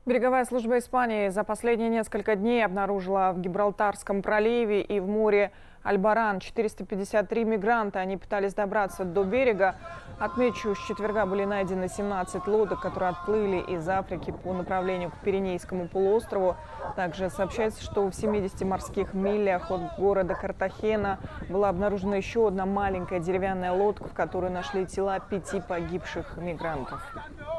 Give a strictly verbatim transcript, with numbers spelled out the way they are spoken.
Береговая служба Испании за последние несколько дней обнаружила в Гибралтарском проливе и в море Альбаран четыреста пятьдесят три мигранта. Они пытались добраться до берега. Отмечу, с четверга были найдены семнадцать лодок, которые отплыли из Африки по направлению к Пиренейскому полуострову. Также сообщается, что в семидесяти морских милях от города Картахена была обнаружена еще одна маленькая деревянная лодка, в которой нашли тела пяти погибших мигрантов.